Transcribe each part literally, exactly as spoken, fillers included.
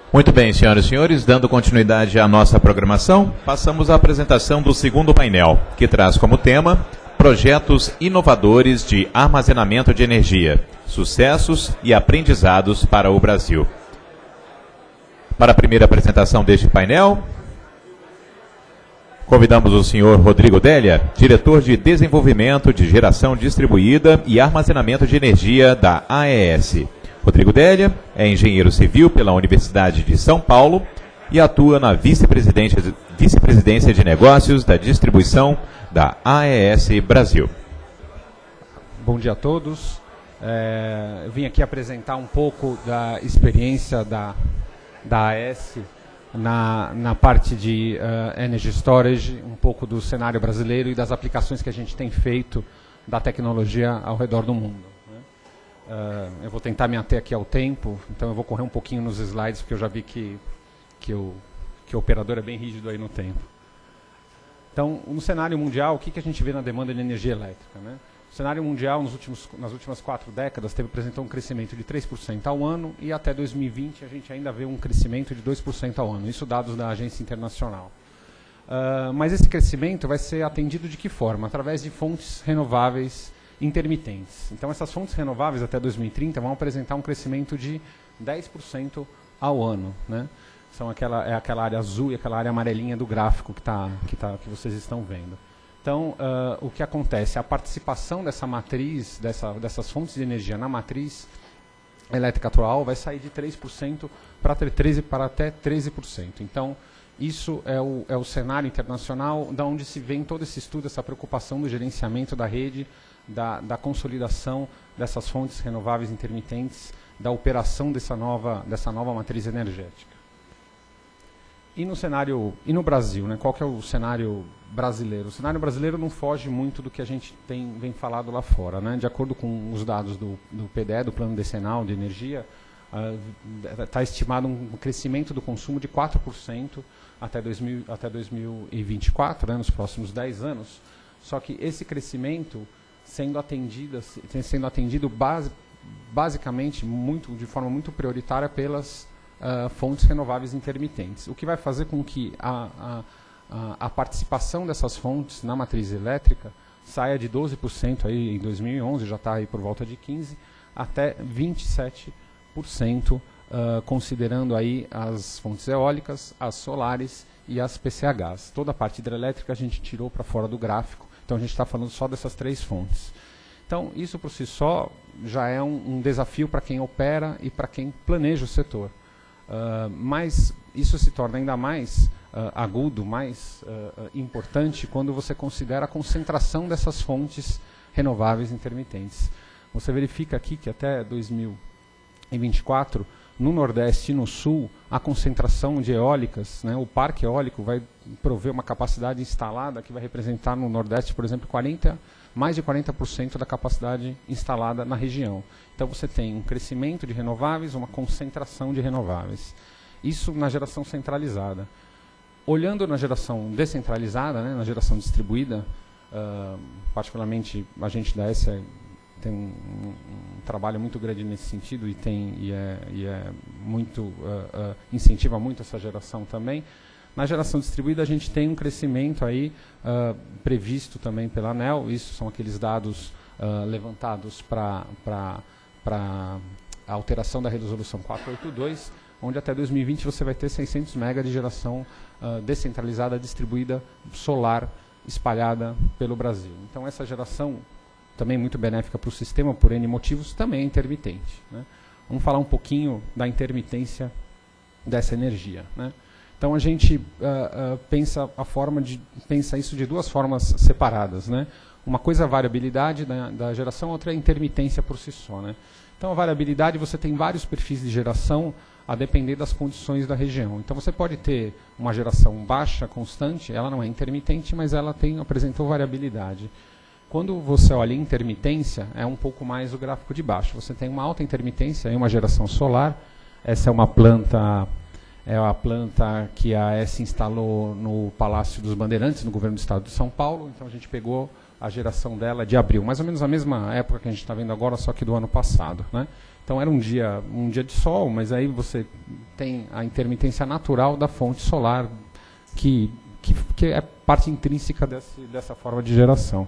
Muito bem, senhoras e senhores, dando continuidade à nossa programação, passamos à apresentação do segundo painel, que traz como tema Projetos Inovadores de Armazenamento de Energia, Sucessos e Aprendizados para o Brasil. Para a primeira apresentação deste painel, convidamos o senhor Rodrigo Délia, diretor de Desenvolvimento de Geração Distribuída e Armazenamento de Energia da A E S. Rodrigo Délia é engenheiro civil pela Universidade de São Paulo e atua na vice-presidência vice-presidência de negócios da distribuição da A E S Brasil. Bom dia a todos. É, eu vim aqui apresentar um pouco da experiência da, da A E S na, na parte de uh, Energy Storage, um pouco do cenário brasileiro e das aplicações que a gente tem feito da tecnologia ao redor do mundo. Uh, eu vou tentar me ater aqui ao tempo, então eu vou correr um pouquinho nos slides, porque eu já vi que, que, o, que o operador é bem rígido aí no tempo. Então, no cenário mundial, o que, que a gente vê na demanda de energia elétrica, né? O cenário mundial, nos últimos, nas últimas quatro décadas, teve, apresentou um crescimento de três por cento ao ano, e até dois mil e vinte a gente ainda vê um crescimento de dois por cento ao ano, isso dados da Agência Internacional. Uh, mas esse crescimento vai ser atendido de que forma? Através de fontes renováveis intermitentes. Então, essas fontes renováveis até dois mil e trinta vão apresentar um crescimento de dez por cento ao ano, né? São aquela, é aquela área azul e aquela área amarelinha do gráfico que, tá, que, tá, que vocês estão vendo. Então, uh, o que acontece? A participação dessa matriz, dessa, dessas fontes de energia na matriz elétrica atual vai sair de três por cento para treze por cento para até treze por cento. Então, isso é o, é o cenário internacional, da onde se vem todo esse estudo, essa preocupação do gerenciamento da rede, Da, da consolidação dessas fontes renováveis intermitentes, da operação dessa nova, dessa nova matriz energética. E no cenário, e no Brasil, né, qual que é o cenário brasileiro? O cenário brasileiro não foge muito do que a gente tem, vem falado lá fora, né? De acordo com os dados do, do P D E, do Plano Decenal de Energia, está uh, estimado um crescimento do consumo de quatro por cento até, dois mil, até dois mil e vinte e quatro, né, nos próximos dez anos. Só que esse crescimento sendo atendido, sendo atendido base, basicamente muito, de forma muito prioritária pelas uh, fontes renováveis intermitentes, o que vai fazer com que a, a, a participação dessas fontes na matriz elétrica saia de doze por cento aí em dois mil e onze, já está aí por volta de quinze por cento, até vinte e sete por cento, uh, considerando aí as fontes eólicas, as solares e as P C Hs. Toda a parte hidrelétrica a gente tirou para fora do gráfico. Então, a gente está falando só dessas três fontes. Então, isso por si só já é um, um desafio para quem opera e para quem planeja o setor. Uh, mas isso se torna ainda mais uh, agudo, mais uh, importante, quando você considera a concentração dessas fontes renováveis intermitentes. Você verifica aqui que até dois mil e vinte e quatro, no Nordeste e no Sul, a concentração de eólicas, né, o parque eólico vai prover uma capacidade instalada que vai representar no Nordeste, por exemplo, quarenta, mais de quarenta por cento da capacidade instalada na região. Então você tem um crescimento de renováveis, uma concentração de renováveis. Isso na geração centralizada. Olhando na geração descentralizada, né, na geração distribuída, uh, particularmente a gente da S E tem um, um, um trabalho muito grande nesse sentido e, tem, e, é, e é muito, uh, uh, incentiva muito essa geração também. Na geração distribuída a gente tem um crescimento aí, uh, previsto também pela ANEEL, isso são aqueles dados uh, levantados para a alteração da resolução quatrocentos e oitenta e dois, onde até dois mil e vinte você vai ter seiscentos megawatt de geração uh, descentralizada, distribuída, solar, espalhada pelo Brasil. Então essa geração, também muito benéfica para o sistema, por N motivos, também é intermitente, né? Vamos falar um pouquinho da intermitência dessa energia, né? Então a gente uh, uh, pensa a forma de pensa isso de duas formas separadas, né? Uma coisa é a variabilidade da, da geração, outra é a intermitência por si só, né? Então a variabilidade, você tem vários perfis de geração a depender das condições da região. Então você pode ter uma geração baixa, constante, ela não é intermitente, mas ela tem, apresentou variabilidade. Quando você olha intermitência, é um pouco mais o gráfico de baixo. Você tem uma alta intermitência em uma geração solar. Essa é uma planta, é a planta que a A E S instalou no Palácio dos Bandeirantes, no governo do estado de São Paulo. Então a gente pegou a geração dela é de abril, mais ou menos a mesma época que a gente está vendo agora, só que do ano passado, né? Então era um dia, um dia de sol, mas aí você tem a intermitência natural da fonte solar, que, que, que é parte intrínseca desse, dessa forma de geração.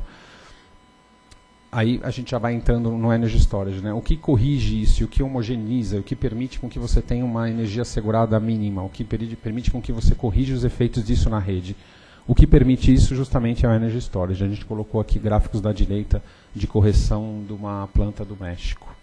Aí a gente já vai entrando no Energy Storage, né? O que corrige isso, o que homogeneiza, o que permite com que você tenha uma energia assegurada mínima, o que permite com que você corrija os efeitos disso na rede. O que permite isso justamente é o Energy Storage. A gente colocou aqui gráficos da direita de correção de uma planta do México.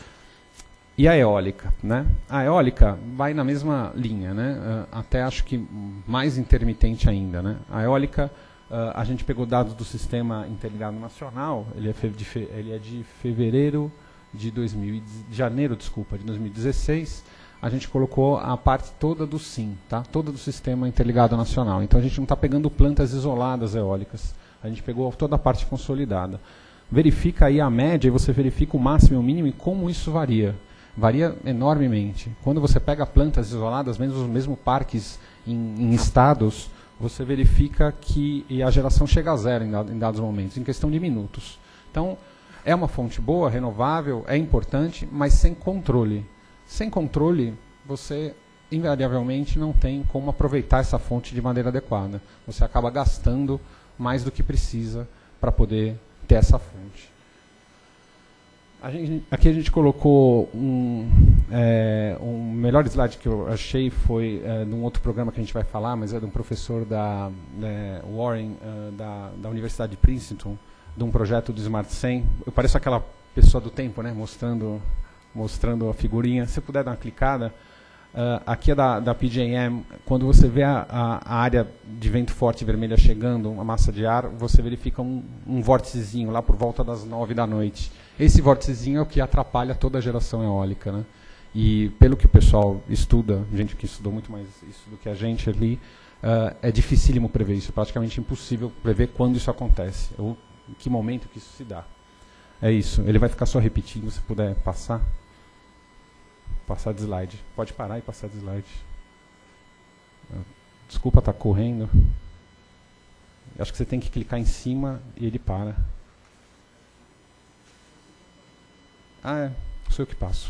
E a eólica, né? A eólica vai na mesma linha, né? Uh, até acho que mais intermitente ainda, né? A eólica, uh, a gente pegou dados do Sistema Interligado Nacional, ele é, fe de, fe ele é de fevereiro de dois mil e de janeiro, desculpa, de dois mil e dezesseis. A gente colocou a parte toda do SIM, tá? Toda do Sistema Interligado Nacional. Então a gente não está pegando plantas isoladas eólicas, a gente pegou toda a parte consolidada. Verifica aí a média e você verifica o máximo e o mínimo e como isso varia. Varia enormemente. Quando você pega plantas isoladas, mesmo os mesmos parques em, em estados, você verifica que e a geração chega a zero em, dado, em dados momentos, em questão de minutos. Então, é uma fonte boa, renovável, é importante, mas sem controle. Sem controle, você invariavelmente não tem como aproveitar essa fonte de maneira adequada. Você acaba gastando mais do que precisa para poder ter essa fonte. A gente, aqui a gente colocou um, é, um melhor slide que eu achei foi é, de um outro programa que a gente vai falar, mas é de um professor da é, Warren, é, da, da Universidade de Princeton, de um projeto do Smart cem. Eu pareço aquela pessoa do tempo, né, mostrando... mostrando a figurinha. Se puder dar uma clicada, uh, aqui é da, da P J M, quando você vê a, a, a área de vento forte vermelha chegando, uma massa de ar, você verifica um, um vórticezinho lá por volta das nove da noite. Esse vórticezinho é o que atrapalha toda a geração eólica, né? E pelo que o pessoal estuda, gente que estudou muito mais isso do que a gente ali, uh, é dificílimo prever isso, praticamente impossível prever quando isso acontece, ou em que momento que isso se dá. É isso, ele vai ficar só repetindo, se puder passar. Passar de slide. Pode parar e passar de slide. Desculpa estar tá correndo. Acho que você tem que clicar em cima e ele para. Ah, é. Sou eu que passo.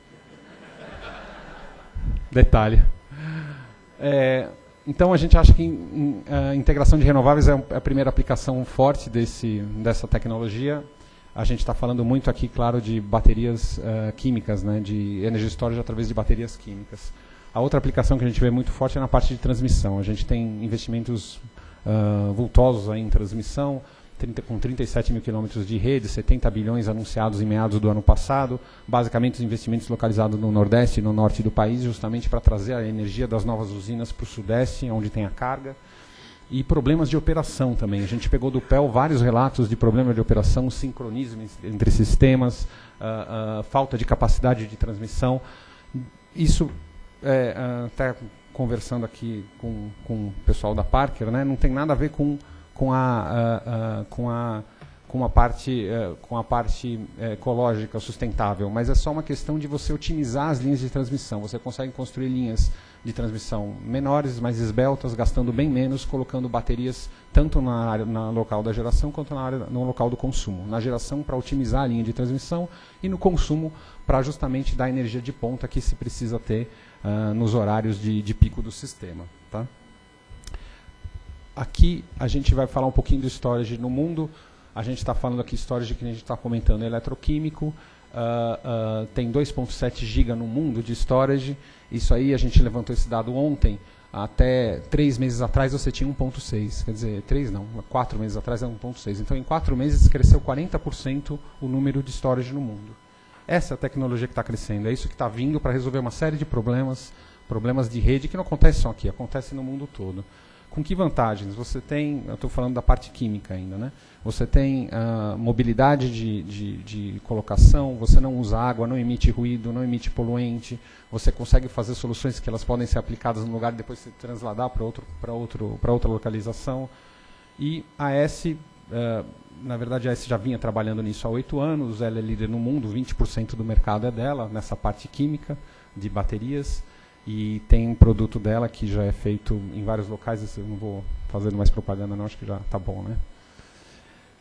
Detalhe. É, então a gente acha que in, a integração de renováveis é a primeira aplicação forte desse, dessa tecnologia. A gente está falando muito aqui, claro, de baterias uh, químicas, né, de energy storage através de baterias químicas. A outra aplicação que a gente vê muito forte é na parte de transmissão. A gente tem investimentos uh, vultosos aí em transmissão, trinta, com trinta e sete mil quilômetros de rede, setenta bilhões anunciados em meados do ano passado, basicamente os investimentos localizados no Nordeste e no Norte do país, justamente para trazer a energia das novas usinas para o Sudeste, onde tem a carga. E problemas de operação também. A gente pegou do P E L vários relatos de problemas de operação, sincronismo entre sistemas, uh, uh, falta de capacidade de transmissão. Isso, é, uh, até conversando aqui com, com o pessoal da Parker, né, não tem nada a ver com, com, a, uh, uh, com, a, com a parte, uh, com a parte uh, ecológica sustentável, mas é só uma questão de você otimizar as linhas de transmissão. Você consegue construir linhas de transmissão menores, mais esbeltas, gastando bem menos, colocando baterias tanto na área na local da geração quanto na área no local do consumo. Na geração para otimizar a linha de transmissão e no consumo para justamente dar energia de ponta que se precisa ter uh, nos horários de, de pico do sistema. Tá? Aqui a gente vai falar um pouquinho do storage no mundo. A gente está falando aqui storage que a gente está comentando eletroquímico. Uh, uh, tem dois ponto sete giga no mundo de storage. Isso aí, a gente levantou esse dado ontem. Até três meses atrás você tinha um ponto seis. Quer dizer, três não, quatro meses atrás era um ponto seis. Então, em quatro meses cresceu quarenta por cento o número de storage no mundo. Essa é a tecnologia que está crescendo. É isso que está vindo para resolver uma série de problemas, problemas de rede, que não acontecem só aqui, acontece no mundo todo. Com que vantagens? Você tem, eu estou falando da parte química ainda, né? Você tem uh, mobilidade de, de, de colocação, você não usa água, não emite ruído, não emite poluente, você consegue fazer soluções que elas podem ser aplicadas no lugar e depois se transladar para outro, para outro, para outra localização. E a AES, uh, na verdade a AES já vinha trabalhando nisso há oito anos, ela é líder no mundo, vinte por cento do mercado é dela, nessa parte química de baterias. E tem um produto dela que já é feito em vários locais, eu não vou fazendo mais propaganda não, acho que já está bom, né?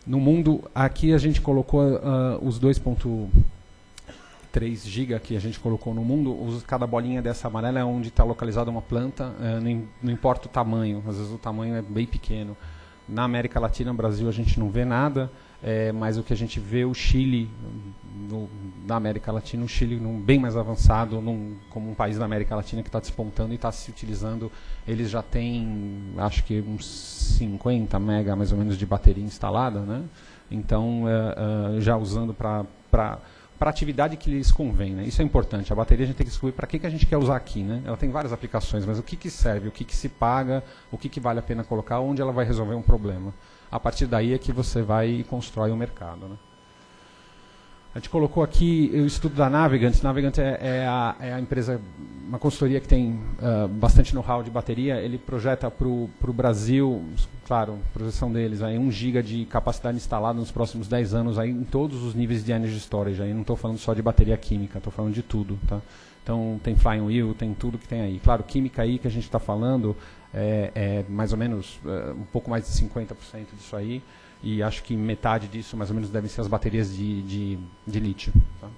No mundo, aqui a gente colocou uh, os dois ponto três giga que a gente colocou no mundo, os, cada bolinha dessa amarela é onde está localizada uma planta, uh, não, não importa o tamanho, às vezes o tamanho é bem pequeno. Na América Latina, no Brasil, a gente não vê nada, é, mas o que a gente vê, o Chile, no, na América Latina, o Chile num, bem mais avançado, num, como um país da América Latina que está despontando e está se utilizando, eles já têm, acho que uns cinquenta mega mais ou menos de bateria instalada, né? Então, é, é, já usando para para a atividade que lhes convém, né? Isso é importante. A bateria a gente tem que descobrir para que, que a gente quer usar aqui, né? Ela tem várias aplicações, mas o que, que serve, o que, que se paga, o que, que vale a pena colocar, onde ela vai resolver um problema. A partir daí é que você vai e constrói o mercado, né? A gente colocou aqui o estudo da Navigant. Navigant é, é, a, é a empresa, uma consultoria que tem uh, bastante know-how de bateria. Ele projeta para o Brasil, claro, projeção deles, aí um giga de capacidade instalada nos próximos dez anos aí, em todos os níveis de energy storage. Aí não estou falando só de bateria química, estou falando de tudo. Tá? Então tem flying wheel, tem tudo que tem aí. Claro, química aí que a gente está falando é, é mais ou menos uh, um pouco mais de cinquenta por cento disso aí. E acho que metade disso, mais ou menos, devem ser as baterias de, de, de lítio. Tá? O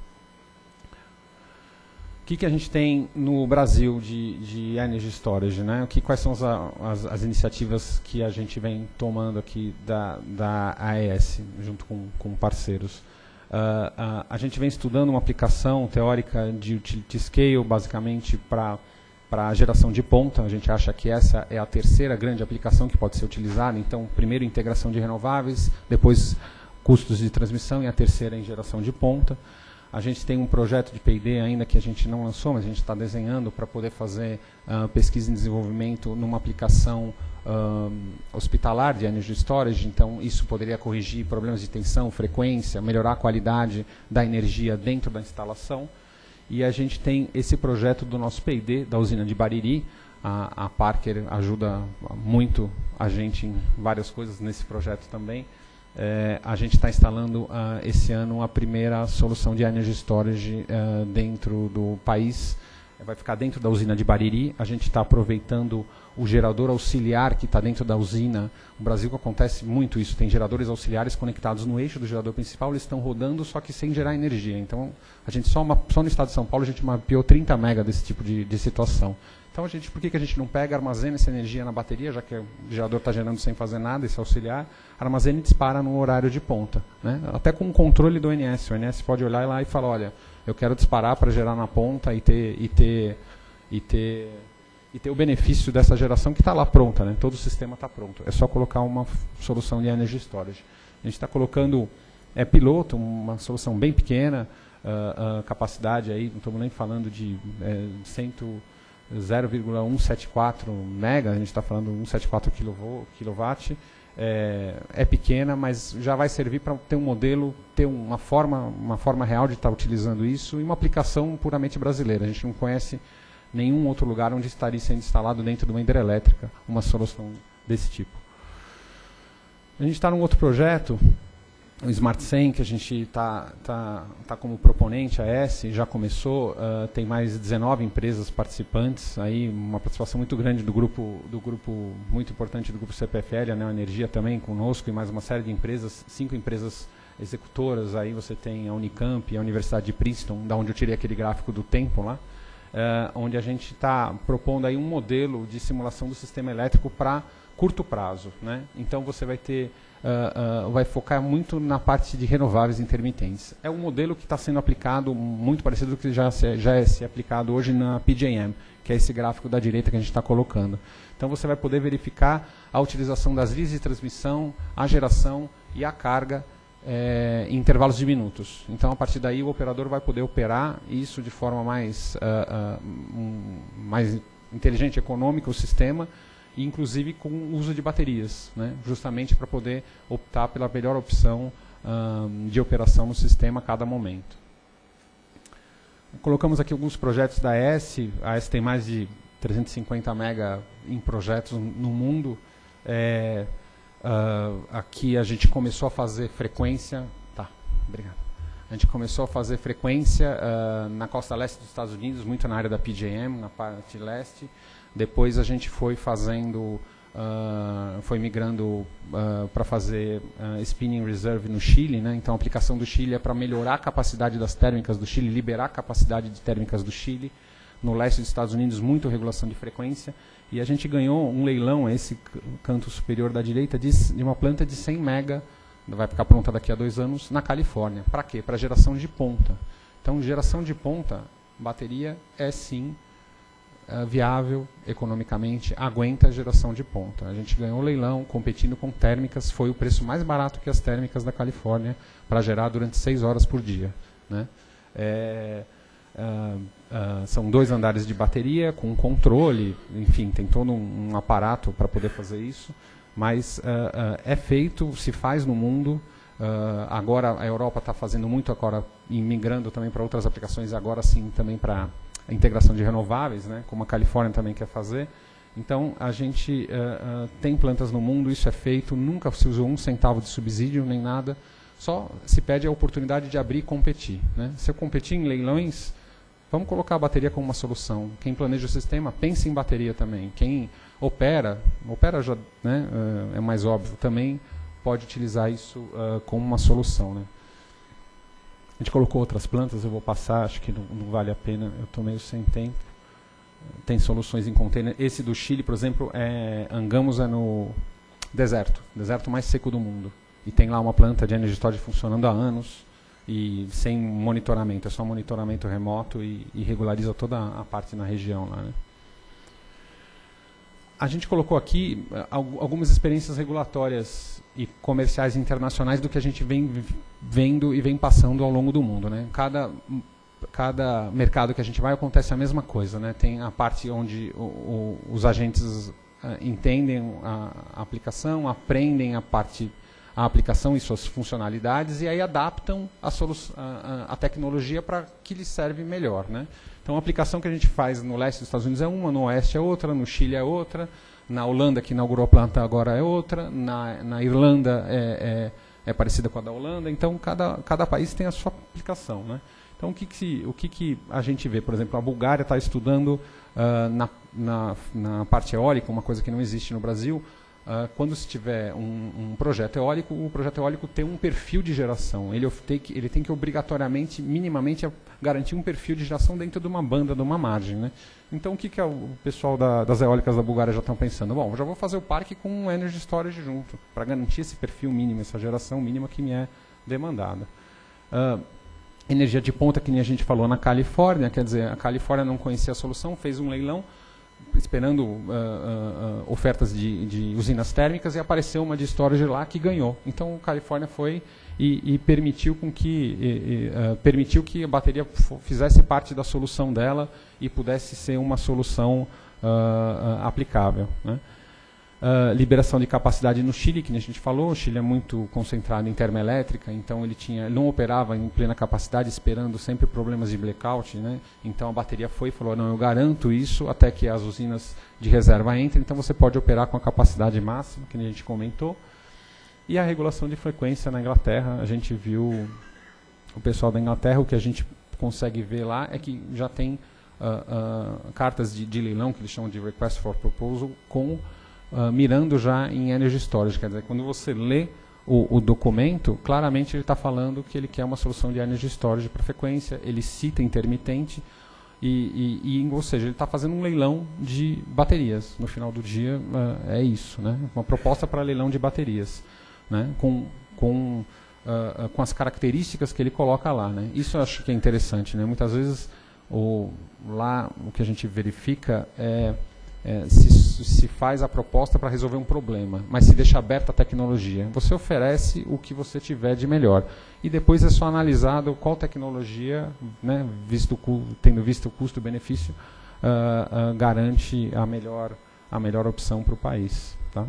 que, que a gente tem no Brasil de, de energy storage? Né? O que, quais são as, as, as iniciativas que a gente vem tomando aqui da, da A E S, junto com, com parceiros? Uh, uh, a gente vem estudando uma aplicação teórica de utility scale, basicamente, para para a geração de ponta. A gente acha que essa é a terceira grande aplicação que pode ser utilizada. Então, primeiro, integração de renováveis, depois, custos de transmissão, e a terceira em geração de ponta. A gente tem um projeto de P e D ainda que a gente não lançou, mas a gente está desenhando para poder fazer uh, pesquisa e desenvolvimento numa aplicação uh, hospitalar de energy storage. Então, isso poderia corrigir problemas de tensão, frequência, melhorar a qualidade da energia dentro da instalação. E a gente tem esse projeto do nosso P e D, da usina de Bariri. A, a Parker ajuda muito a gente em várias coisas nesse projeto também. É, a gente está instalando uh, esse ano a primeira solução de energy storage uh, dentro do país. Vai ficar dentro da usina de Bariri. A gente está aproveitando o gerador auxiliar que está dentro da usina. No Brasil acontece muito isso. Tem geradores auxiliares conectados no eixo do gerador principal. Eles estão rodando, só que sem gerar energia. Então, a gente só, uma, só no estado de São Paulo a gente mapeou trinta mega desse tipo de, de situação. Então, a gente, por que, que a gente não pega, armazena essa energia na bateria, já que o gerador está gerando sem fazer nada, esse auxiliar, armazena e dispara no horário de ponta, né? Até com o controle do O N S. O O N S pode olhar lá e falar, olha, eu quero disparar para gerar na ponta e ter, e ter, e ter, e ter o benefício dessa geração que está lá pronta, né? Todo o sistema está pronto. É só colocar uma solução de energy storage. A gente está colocando, é piloto, uma solução bem pequena, uh, uh, capacidade aí, não estamos nem falando de é, zero vírgula cento e setenta e quatro mega, a gente está falando cento e setenta e quatro quilowatt. É, é pequena, mas já vai servir para ter um modelo, ter uma forma, uma forma real de estar utilizando isso e uma aplicação puramente brasileira. A gente não conhece nenhum outro lugar onde estaria sendo instalado dentro de uma hidrelétrica uma solução desse tipo. A gente está num outro projeto, o SmartSen, que a gente está tá, tá como proponente, a S, já começou, uh, tem mais de dezenove empresas participantes, aí uma participação muito grande do grupo, do grupo muito importante do grupo C P F L, a Neo Energia também conosco, e mais uma série de empresas, cinco empresas executoras, aí você tem a Unicamp, a Universidade de Princeton, da onde eu tirei aquele gráfico do tempo lá, uh, onde a gente está propondo aí um modelo de simulação do sistema elétrico para curto prazo, né? Então você vai ter Uh, uh, vai focar muito na parte de renováveis intermitentes. É um modelo que está sendo aplicado muito parecido com o que já, se, já é se aplicado hoje na P J M, que é esse gráfico da direita que a gente está colocando. Então você vai poder verificar a utilização das linhas de transmissão, a geração e a carga é, em intervalos de minutos. Então a partir daí o operador vai poder operar isso de forma mais, uh, uh, um, mais inteligente, econômica, o sistema, inclusive com o uso de baterias, né? Justamente para poder optar pela melhor opção um, de operação no sistema a cada momento. Colocamos aqui alguns projetos da A S. A A S tem mais de trezentos e cinquenta mega em projetos no mundo. É, uh, aqui a gente começou a fazer frequência. Tá, obrigado. A gente começou a fazer frequência uh, na costa leste dos Estados Unidos, muito na área da P J M, na parte leste. Depois a gente foi fazendo uh, uh, foi migrando uh, para fazer uh, spinning reserve no Chile, né? Então a aplicação do Chile é para melhorar a capacidade das térmicas do Chile, liberar a capacidade de térmicas do Chile. No leste dos Estados Unidos, muito regulação de frequência. E a gente ganhou um leilão, esse canto superior da direita, de, de uma planta de cem mega, vai ficar pronta daqui a dois anos, na Califórnia. Para quê? Para geração de ponta. Então, geração de ponta, bateria é sim é, viável economicamente, aguenta a geração de ponta. A gente ganhou o leilão competindo com térmicas, foi o preço mais barato que as térmicas da Califórnia para gerar durante seis horas por dia. Né? É, Uh, uh, são dois andares de bateria com controle, enfim, tem todo um, um aparato para poder fazer isso, mas uh, uh, é feito, se faz no mundo. Uh, agora a Europa está fazendo muito, agora e migrando também para outras aplicações, agora sim também para a integração de renováveis, né, como a Califórnia também quer fazer. Então a gente uh, uh, tem plantas no mundo, isso é feito, nunca se usou um centavo de subsídio nem nada, só se pede a oportunidade de abrir e competir. Né? Se eu competir em leilões, vamos colocar a bateria como uma solução. Quem planeja o sistema, pense em bateria também. Quem opera, opera já, né, uh, é mais óbvio, também pode utilizar isso uh, como uma solução. Né? A gente colocou outras plantas, eu vou passar, acho que não, não vale a pena, eu estou meio sem tempo. Tem soluções em container. Esse do Chile, por exemplo, é Angamos, é no deserto, deserto mais seco do mundo. E tem lá uma planta de energy storage funcionando há anos, e sem monitoramento, é só monitoramento remoto e, e regulariza toda a parte na região lá, né? A gente colocou aqui uh, algumas experiências regulatórias e comerciais internacionais do que a gente vem vendo e vem passando ao longo do mundo, né? Cada, cada mercado que a gente vai acontece a mesma coisa, né? Tem a parte onde o, o, os agentes uh, entendem a, a aplicação, aprendem a parte a aplicação e suas funcionalidades, e aí adaptam a, a, a tecnologia para que lhes serve melhor. Né? Então, a aplicação que a gente faz no leste dos Estados Unidos é uma, no oeste é outra, no Chile é outra, na Holanda, que inaugurou a planta agora, é outra, na, na Irlanda é, é, é parecida com a da Holanda. Então, cada, cada país tem a sua aplicação. Né? Então, o que, que, o que, que a gente vê? Por exemplo, a Bulgária está estudando uh, na, na, na parte eólica, uma coisa que não existe no Brasil. Uh, quando se tiver um, um projeto eólico, o projeto eólico tem um perfil de geração. Ele tem que, ele tem que obrigatoriamente, minimamente, garantir um perfil de geração dentro de uma banda, de uma margem. Né? Então, o que, que o pessoal da, das eólicas da Bulgária já estão pensando? Bom, já vou fazer o parque com um energy storage junto, para garantir esse perfil mínimo, essa geração mínima que me é demandada. Uh, energia de ponta, que nem a gente falou na Califórnia, quer dizer, a Califórnia não conhecia a solução, fez um leilão, esperando uh, uh, uh, ofertas de, de usinas térmicas, e apareceu uma de storage lá que ganhou. Então, a Califórnia foi e, e permitiu com que e, e, uh, permitiu que a bateria fizesse parte da solução dela e pudesse ser uma solução uh, uh, aplicável. Né? Uh, liberação de capacidade no Chile, que a gente falou, o Chile é muito concentrado em termoelétrica, então ele, tinha, ele não operava em plena capacidade, esperando sempre problemas de blackout, né? Então a bateria foi e falou, não, eu garanto isso até que as usinas de reserva entrem, então você pode operar com a capacidade máxima, que a gente comentou. E a regulação de frequência na Inglaterra, a gente viu o pessoal da Inglaterra, o que a gente consegue ver lá é que já tem uh, uh, cartas de, de leilão, que eles chamam de Request for Proposal, com Uh, mirando já em Energy Storage. Quer dizer, quando você lê o, o documento, claramente ele está falando que ele quer uma solução de Energy Storage para frequência, ele cita intermitente, e, e, e, ou seja, ele está fazendo um leilão de baterias. No final do dia, uh, é isso, né? Uma proposta para leilão de baterias, né? com, com, uh, uh, com as características que ele coloca lá. Né? Isso eu acho que é interessante. Né? Muitas vezes, o, lá, o que a gente verifica é É, se, se faz a proposta para resolver um problema, mas se deixa aberta a tecnologia. Você oferece o que você tiver de melhor. E depois é só analisado qual tecnologia, né, visto, tendo visto o custo-benefício, uh, uh, garante a melhor, a melhor opção para o país. Tá?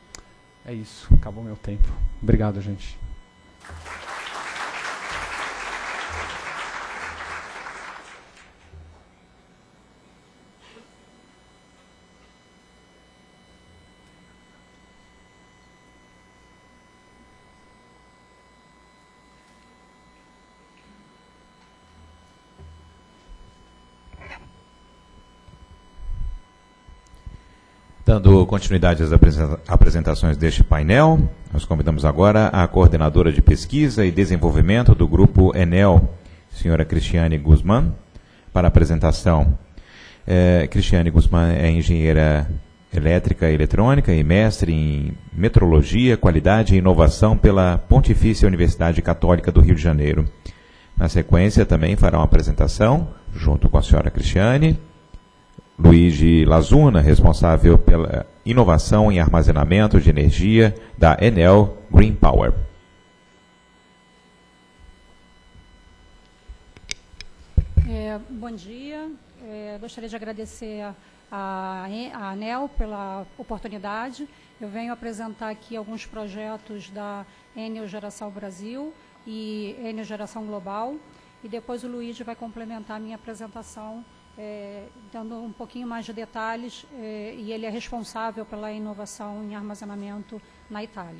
É isso. Acabou meu tempo. Obrigado, gente. Dando continuidade às apresentações deste painel, nós convidamos agora a coordenadora de pesquisa e desenvolvimento do Grupo Enel, senhora Cristiane Guzmán, para a apresentação. É, Cristiane Guzmán é engenheira elétrica e eletrônica e mestre em metrologia, qualidade e inovação pela Pontifícia Universidade Católica do Rio de Janeiro. Na sequência, também fará uma apresentação, junto com a senhora Cristiane, Luigi Lazuna, responsável pela inovação em armazenamento de energia da Enel Green Power. É, bom dia, é, gostaria de agradecer a, a Enel pela oportunidade. Eu venho apresentar aqui alguns projetos da Enel Geração Brasil e Enel Geração Global, e depois o Luigi vai complementar a minha apresentação, É, dando um pouquinho mais de detalhes, é, e ele é responsável pela inovação em armazenamento na Itália.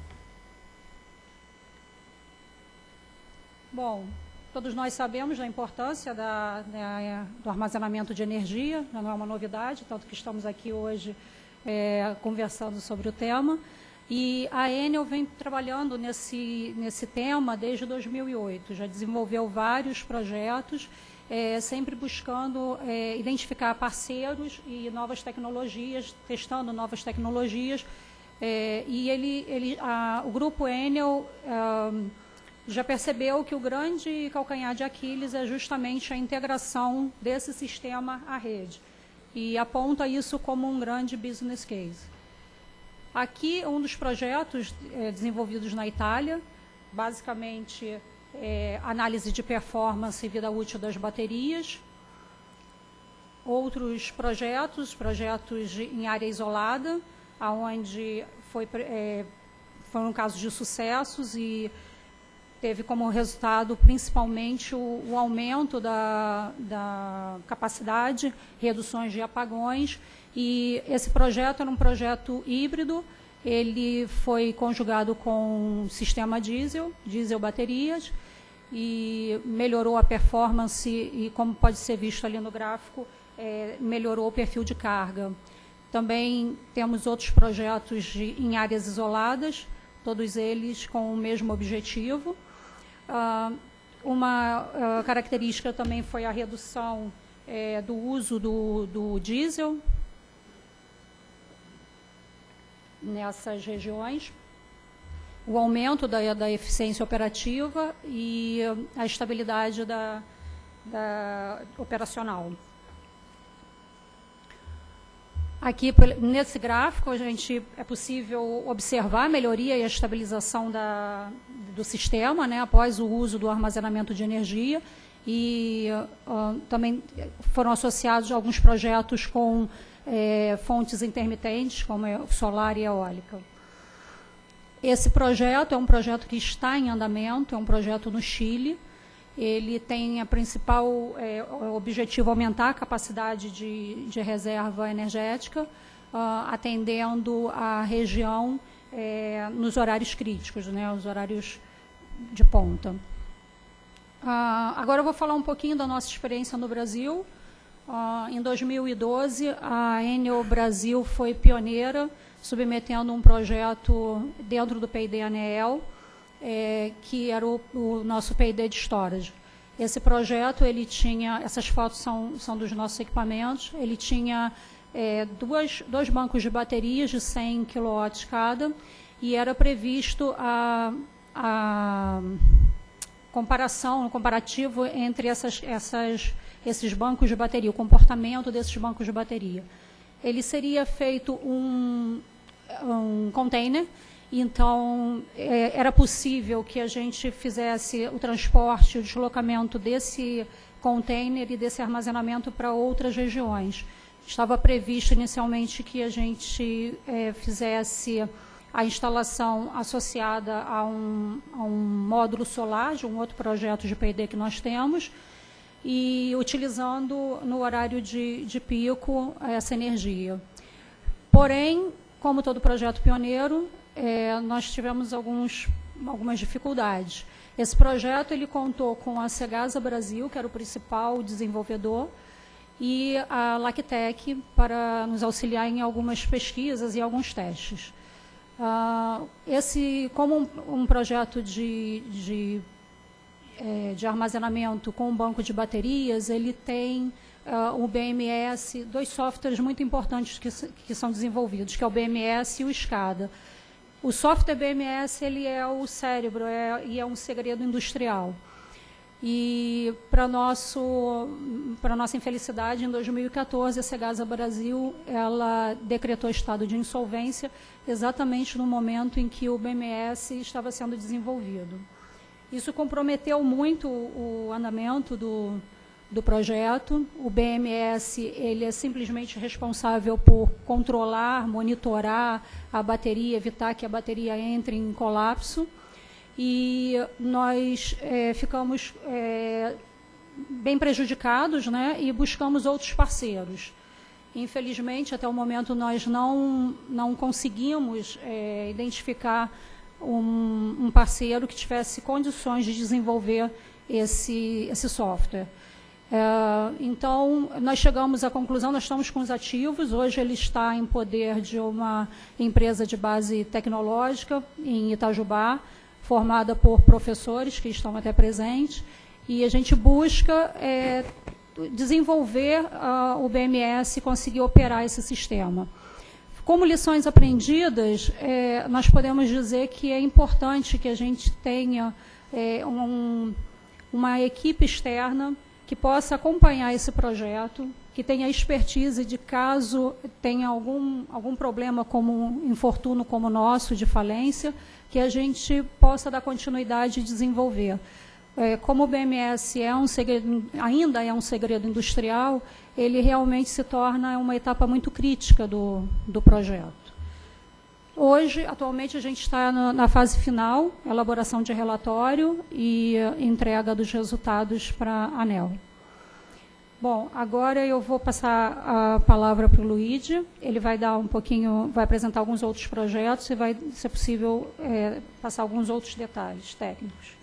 Bom, todos nós sabemos da importância da, da, do armazenamento de energia, não é uma novidade, tanto que estamos aqui hoje é, conversando sobre o tema. E a Enel vem trabalhando nesse, nesse tema desde dois mil e oito, já desenvolveu vários projetos, É, sempre buscando é, identificar parceiros e novas tecnologias, testando novas tecnologias. É, e ele, ele, a, o Grupo Enel ah, já percebeu que o grande calcanhar de Aquiles é justamente a integração desse sistema à rede. E aponta isso como um grande business case. Aqui, um dos projetos é, desenvolvidos na Itália, basicamente... É, análise de performance e vida útil das baterias. Outros projetos, projetos de, em área isolada, onde foi, é, foram casos de sucessos e teve como resultado principalmente o, o aumento da, da capacidade, reduções de apagões. E esse projeto era um projeto híbrido. Ele foi conjugado com sistema diesel, diesel baterias, e melhorou a performance e, como pode ser visto ali no gráfico, é, melhorou o perfil de carga. Também temos outros projetos de, em áreas isoladas, todos eles com o mesmo objetivo. Ah, uma ah, característica também foi a redução é, do uso do, do diesel nessas regiões, o aumento da, da eficiência operativa e a estabilidade da, da operacional. Aqui, nesse gráfico, a gente, é possível observar a melhoria e a estabilização da, do sistema, né, após o uso do armazenamento de energia, e uh, também foram associados alguns projetos com É, fontes intermitentes, como é solar e eólica. Esse projeto é um projeto que está em andamento, é um projeto no Chile. Ele tem a principal é, objetivo aumentar a capacidade de, de reserva energética, uh, atendendo a região é, nos horários críticos, né, os horários de ponta. Uh, agora eu vou falar um pouquinho da nossa experiência no Brasil. Uh, em dois mil e doze, a Enel Brasil foi pioneira, submetendo um projeto dentro do P I D Aneel, é, que era o, o nosso P I D de storage. Esse projeto, ele tinha, essas fotos são, são dos nossos equipamentos, ele tinha é, duas, dois bancos de baterias de cem quilowatts cada, e era previsto a, a comparação, o comparativo entre essas, essas esses bancos de bateria, o comportamento desses bancos de bateria. Ele seria feito um, um container, então é, era possível que a gente fizesse o transporte, o deslocamento desse container e desse armazenamento para outras regiões. Estava previsto inicialmente que a gente é, fizesse a instalação associada a um, a um módulo solar, de um outro projeto de P I D que nós temos, e utilizando no horário de, de pico essa energia. Porém, como todo projeto pioneiro, é, nós tivemos alguns, algumas dificuldades. Esse projeto ele contou com a Cegasa Brasil, que era o principal desenvolvedor, e a Lactec para nos auxiliar em algumas pesquisas e alguns testes. Uh, esse, como um, um projeto de, de, é, de armazenamento com um banco de baterias, ele tem uh, o B M S, dois softwares muito importantes que, que são desenvolvidos, que é o B M S e o SCADA. O software B M S ele é o cérebro é, e é um segredo industrial. E, para nosso, para nossa infelicidade, em dois mil e quatorze, a Cegasa Brasil ela decretou estado de insolvência exatamente no momento em que o B M S estava sendo desenvolvido. Isso comprometeu muito o andamento do, do projeto. O B M S ele é simplesmente responsável por controlar, monitorar a bateria, evitar que a bateria entre em colapso. E nós é, ficamos é, bem prejudicados, né, e buscamos outros parceiros. Infelizmente, até o momento, nós não, não conseguimos é, identificar um, um parceiro que tivesse condições de desenvolver esse, esse software. É, então, nós chegamos à conclusão, nós estamos com os ativos, hoje ele está em poder de uma empresa de base tecnológica em Itajubá, formada por professores que estão até presentes, e a gente busca é, desenvolver uh, o B M S e conseguir operar esse sistema. Como lições aprendidas, é, nós podemos dizer que é importante que a gente tenha é, um, uma equipe externa que possa acompanhar esse projeto, que tenha expertise de caso tenha algum, algum problema como um infortúnio como o nosso, de falência, que a gente possa dar continuidade e desenvolver. É, como o B M S é um segredo, ainda é um segredo industrial, ele realmente se torna uma etapa muito crítica do, do projeto. Hoje, atualmente, a gente está na, na fase final, elaboração de relatório e uh, entrega dos resultados para a ANEEL. Bom, agora eu vou passar a palavra para o Luigi. Ele vai dar um pouquinho, vai apresentar alguns outros projetos e vai, se é possível, é, passar alguns outros detalhes técnicos.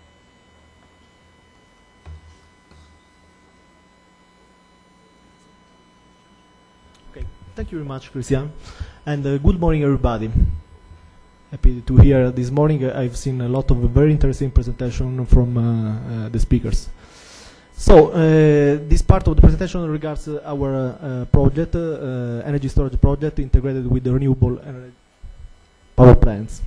Okay, thank you very much, Christian, and uh, good morning, everybody. Happy to hear this morning. I've seen a lot of very interesting presentation from uh, uh, the speakers. So, uh, this part of the presentation regards uh, our uh, project, uh, energy storage project integrated with the renewable energy power plants.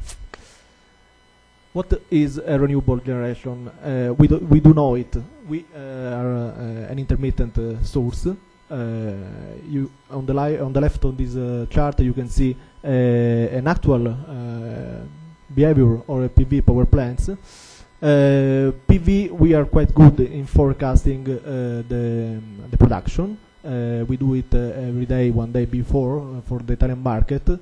What is a renewable generation? Uh, we, do, we do know it. We uh, are uh, an intermittent uh, source. Uh, you on the li on the left on this uh, chart you can see uh, an actual uh, behavior or a P V power plants. Uh, P V, we are quite good in forecasting uh, the, the production. Uh, we do it uh, every day, one day before, uh, for the Italian market. Um,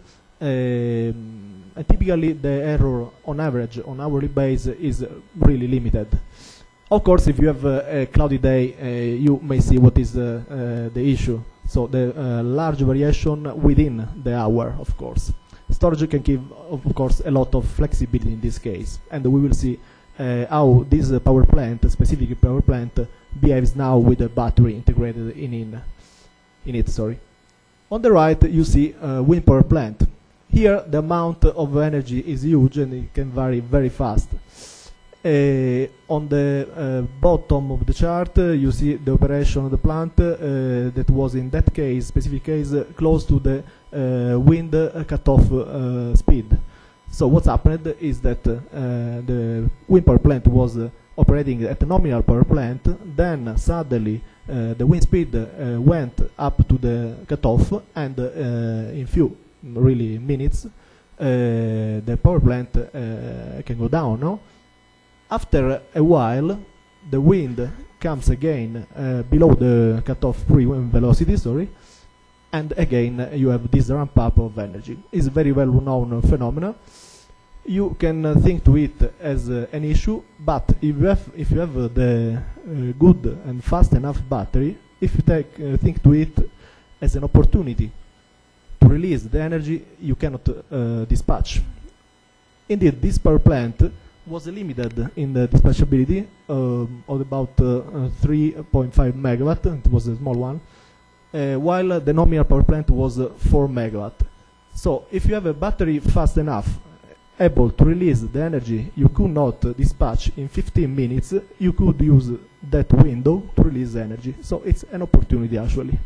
and typically the error on average on hourly base is really limited. Of course, if you have uh, a cloudy day, uh, you may see what is uh, uh, the issue. So the uh, large variation within the hour, of course. Storage can give, of course, a lot of flexibility in this case, and we will see Uh, how this uh, power plant, a specific power plant, uh, behaves now with a battery integrated in, in, in it. Sorry. On the right, you see a uh, wind power plant. Here, the amount of energy is huge and it can vary very fast. Uh, on the uh, bottom of the chart, uh, you see the operation of the plant uh, that was, in that case, specific case, uh, close to the uh, wind uh, cutoff uh, speed. So what's happened is that uh, the wind power plant was uh, operating at a nominal power plant, then suddenly uh, the wind speed uh, went up to the cutoff, and uh, in few really minutes uh, the power plant uh, can go down. No? After a while, the wind comes again uh, below the cutoff free velocity, sorry, and again uh, you have this ramp up of energy. It's a very well known uh, phenomenon. You can uh, think to it as uh, an issue, but if you have, if you have uh, the uh, good and fast enough battery, if you take, uh, think to it as an opportunity to release the energy you cannot uh, dispatch. Indeed, this power plant was limited in the dispatchability um, of about uh, uh, three point five megawatt. It was a small one, uh, while uh, the nominal power plant was uh, four megawatt. So if you have a battery fast enough, able to release the energy you could not uh, dispatch in fifteen minutes, you could use that window to release energy. So it's an opportunity actually.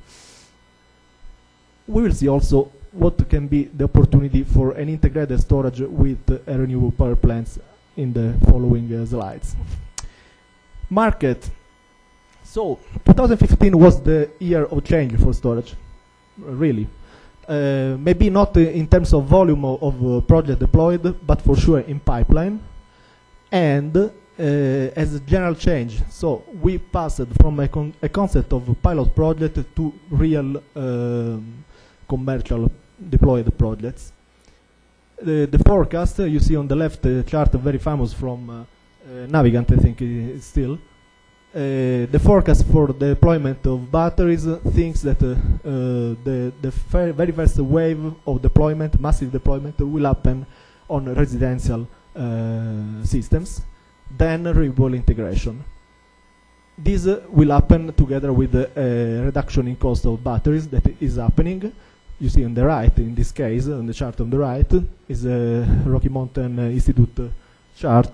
We will see also what can be the opportunity for an integrated storage with uh, renewable power plants in the following uh, slides. Market. So two thousand fifteen was the year of change for storage, really. Uh, maybe not uh, in terms of volume of, of uh, project deployed, but for sure in pipeline. And uh, as a general change, so we passed from a, con a concept of a pilot project to real uh, commercial deployed projects. The, the forecast uh, you see on the left uh, chart, very famous from uh, uh, Navigant, I think it's still. Uh, the forecast for the deployment of batteries uh, thinks that uh, uh, the, the very first wave of deployment, massive deployment, will happen on residential uh, systems, then renewable integration. This uh, will happen together with the uh, reduction in cost of batteries that is happening. You see on the right, in this case, on the chart on the right, is a Rocky Mountain uh, Institute uh, chart.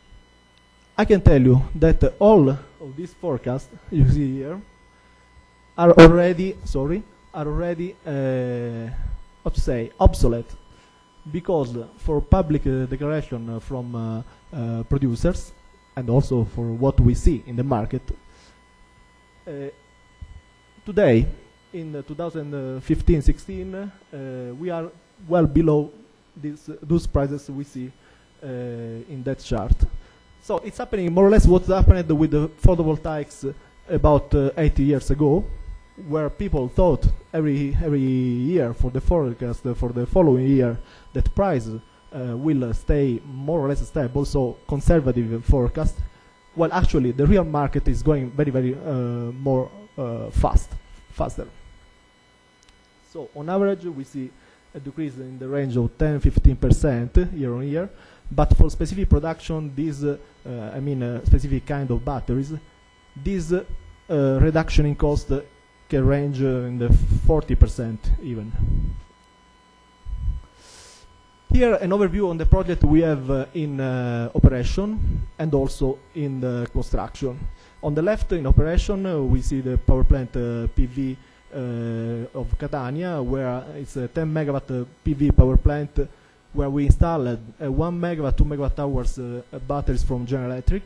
I can tell you that uh, all of these forecasts you see here are already, sorry, are already, uh, what to say, obsolete, because uh, for public uh, declaration uh, from uh, uh, producers, and also for what we see in the market, uh, today, in uh, two thousand fifteen sixteen, uh, we are well below this, uh, those prices we see uh, in that chart. So it's happening more or less what happened with the photovoltaics about uh, eighty years ago, where people thought every every year for the forecast uh, for the following year that price uh, will uh, stay more or less stable, so conservative forecast. Well, actually, the real market is going very very uh, more uh, fast, faster. So on average, we see a decrease in the range of ten to fifteen percent year on year. But for specific production, this, uh, uh, I mean, uh, specific kind of batteries, this uh, uh, reduction in cost uh, can range uh, in the forty percent even. Here, an overview on the project we have uh, in uh, operation and also in uh, construction. On the left, in operation, uh, we see the power plant uh, P V uh, of Catania, where it's a ten megawatt uh, P V power plant, where we installed uh, one megawatt, two megawatt hours uh, batteries from General Electric.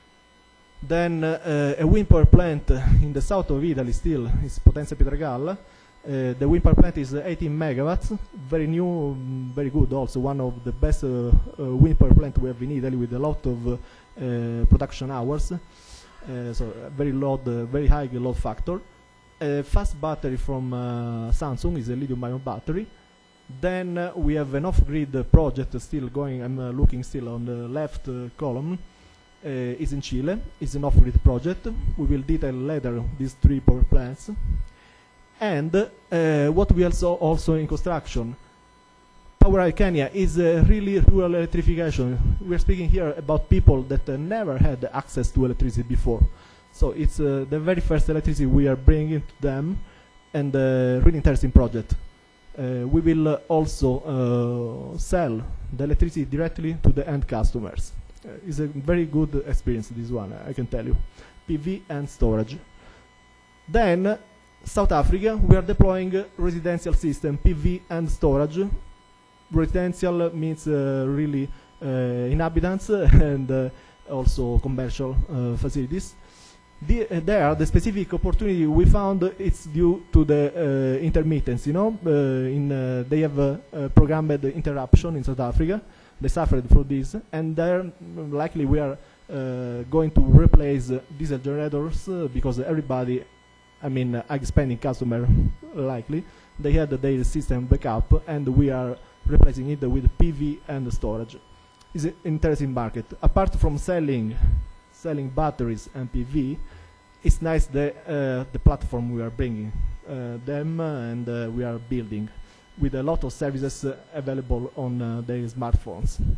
Then uh, a wind power plant uh, in the south of Italy still is Potenza Pietragalla. Uh, the wind power plant is uh, eighteen megawatts, very new, um, very good also, one of the best uh, uh, wind power plant we have in Italy with a lot of uh, uh, production hours. Uh, so uh, very load, uh, very high load factor. A fast battery from uh, Samsung is a lithium-ion battery. Then uh, we have an off-grid uh, project still going. I'm uh, looking still on the left uh, column. Uh, is in Chile. It's an off-grid project. We will detail later these three power plants. And uh, what we also also in construction. PowerAI Kenya is uh, really rural electrification. We are speaking here about people that uh, never had access to electricity before. So it's uh, the very first electricity we are bringing to them, and uh, really interesting project. Uh, we will uh, also uh, sell the electricity directly to the end customers. Uh, it's a very good experience, this one, I can tell you. P V and storage. Then, uh, South Africa, we are deploying uh, residential system, P V and storage. Residential means uh, really uh, inhabitants and uh, also commercial uh, facilities. The, uh, there, the specific opportunity we found, it's due to the uh, intermittence, you know. Uh, in, uh, they have a, a programmed interruption in South Africa. They suffered for this, and there likely we are uh, going to replace uh, diesel generators uh, because everybody, I mean, uh, expanding customer likely, they had their system backup, and we are replacing it with P V and storage. It's an interesting market. Apart from selling selling batteries and P V, it's nice the uh, the platform we are bringing uh, them uh, and uh, we are building with a lot of services uh, available on uh, their smartphones.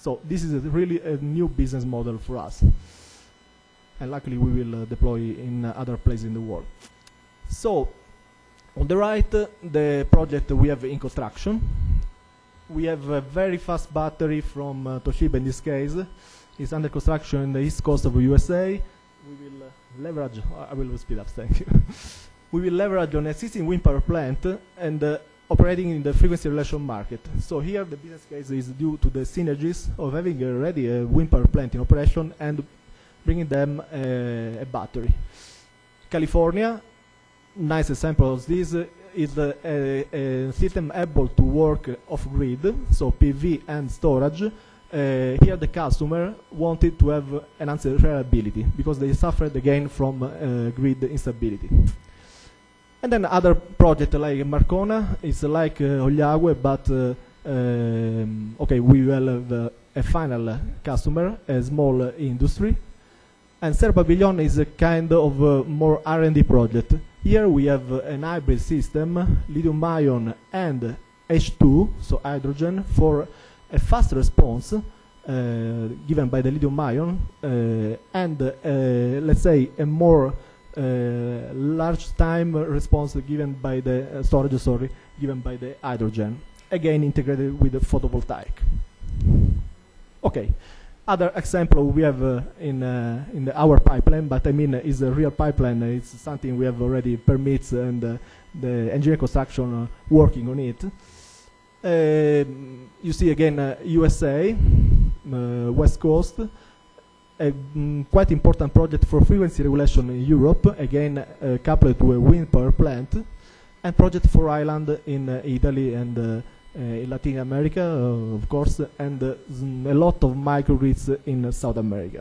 So this is a really a new business model for us. And luckily we will uh, deploy in uh, other places in the world. So, on the right, uh, the project we have in construction. We have a very fast battery from uh, Toshiba in this case. It's under construction in the east coast of the U S A. We will uh, leverage, I will speed up, thank you. We will leverage on existing wind power plant and uh, operating in the frequency relation market. So here the business case is due to the synergies of having already a wind power plant in operation and bringing them uh, a battery. California, nice example of this, uh, is uh, a, a system able to work off-grid, so P V and storage. Uh, here the customer wanted to have enhanced reliability because they suffered again from uh, grid instability. And then other project like Marcona is like uh, Ogliague, but uh, um, okay, we will have uh, a final customer, a small uh, industry. And Serra Pavilion is a kind of uh, more R and D project. Here we have uh, an hybrid system, lithium-ion and H two, so hydrogen, for a fast response uh, given by the lithium-ion, uh, and uh, let's say a more uh, large time response given by the uh, storage, sorry, given by the hydrogen, again integrated with the photovoltaic. Okay. Other example we have uh, in uh, in the, our pipeline, but I mean uh, is a real pipeline. Uh, it's something we have already permits and uh, the engineering construction uh, working on it. Uh, you see again uh, U S A, uh, West Coast, a mm, quite important project for frequency regulation in Europe, again uh, coupled to a wind power plant, and project for island in uh, Italy and uh, uh, in Latin America, uh, of course, and uh, a lot of microgrids in uh, South America.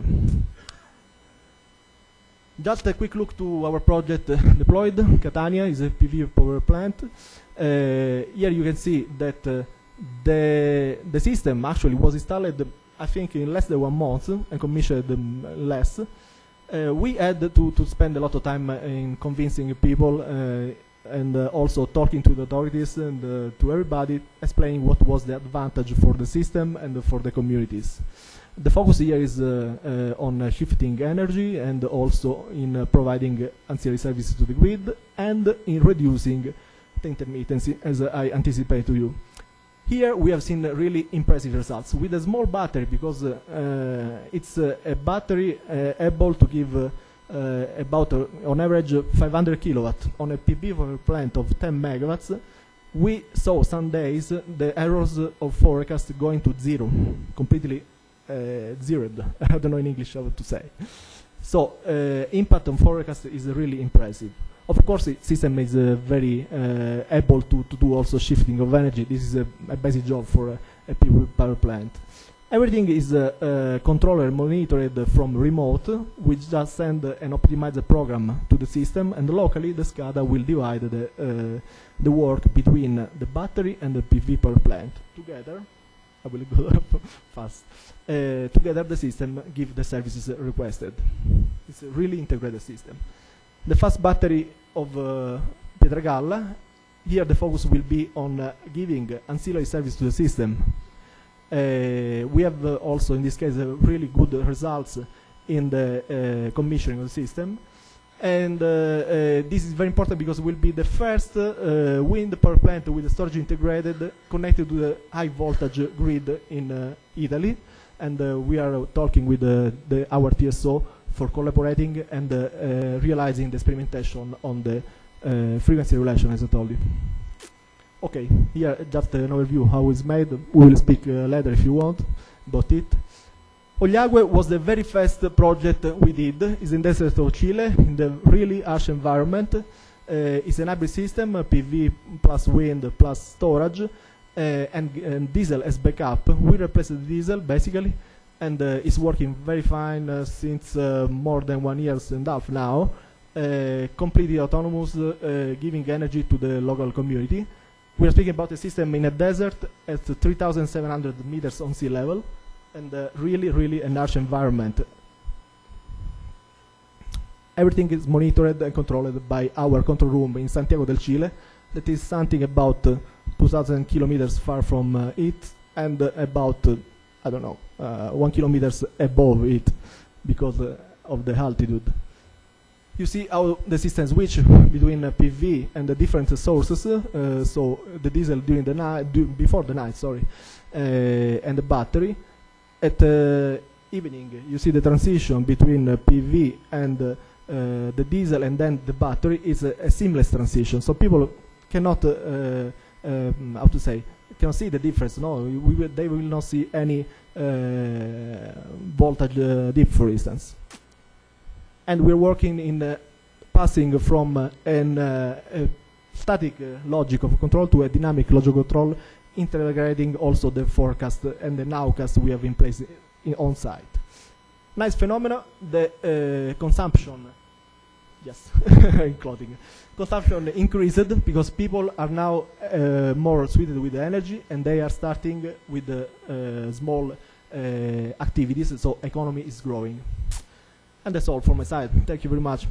Just a quick look to our project uh, deployed. Catania is a P V power plant. Uh, here you can see that uh, the the system actually was installed, I think, in less than one month and commissioned um, less. Uh, we had to, to spend a lot of time uh, in convincing people uh, and uh, also talking to the authorities and uh, to everybody, explaining what was the advantage for the system and uh, for the communities. The focus here is uh, uh, on uh, shifting energy and also in uh, providing ancillary services to the grid and in reducing the intermittency, as uh, I anticipate to you. Here we have seen uh, really impressive results with a small battery, because uh, uh, it's uh, a battery uh, able to give uh, uh, about uh, on average uh, five hundred kilowatt on a P V power plant of ten megawatts. We saw some days uh, the errors uh, of forecast going to zero, completely uh, zeroed. I don't know in English how to say. So uh, impact on forecast is uh, really impressive. Of course, the system is uh, very uh, able to, to do also shifting of energy. This is a, a basic job for a, a P V power plant. Everything is uh, uh, controlled and monitored from remote. We just send uh, an optimized program to the system, and locally the SCADA will divide the, uh, the work between uh, the battery and the P V power plant. Together, I will go up fast. Uh, together the system give the services uh, requested. It's a really integrated system. The fast battery of uh, Pietragalla, here the focus will be on uh, giving ancillary service to the system. Uh, we have uh, also in this case uh, really good results in the uh, commissioning of the system. And uh, uh, this is very important because it will be the first uh, wind power plant with the storage integrated connected to the high voltage grid in uh, Italy. And uh, we are talking with uh, the, our T S O for collaborating and uh, uh, realizing the experimentation on the uh, frequency relation, as I told you. Okay, here just an overview how it's made. We will speak uh, later if you want about it. Ogliague was the very first project we did. It's in the desert of Chile, in the really harsh environment. Uh, it's an hybrid system, uh, P V plus wind plus storage, uh, and, and diesel as backup. We replaced the diesel basically, and uh, it's working very fine uh, since uh, more than one year and a half now. Uh, completely autonomous, uh, giving energy to the local community. We are speaking about a system in a desert at three thousand seven hundred meters on sea level, and uh, really, really a harsh environment. Everything is monitored and controlled by our control room in Santiago del Chile. That is something about uh, two thousand kilometers far from uh, it, and uh, about uh, I don't know, uh, one kilometers above it because uh, of the altitude. You see how the system switch between uh, P V and the different sources. Uh, so the diesel during the night, do before the night, sorry, uh, and the battery. At uh, evening, you see the transition between uh, P V and uh, uh, the diesel, and then the battery is a, a seamless transition. So people cannot, uh, um, how to say, cannot see the difference. No, we will, they will not see any uh, voltage uh, dip, for instance. And we're working in uh, passing from uh, an, uh, a static uh, logic of control to a dynamic logic of control, integrating also the forecast and the nowcast we have in place in on site. Nice phenomena. The uh, consumption, yes, including consumption increased because people are now uh, more suited with the energy, and they are starting with the uh, small uh, activities. So economy is growing. And that's all from my side. Thank you very much.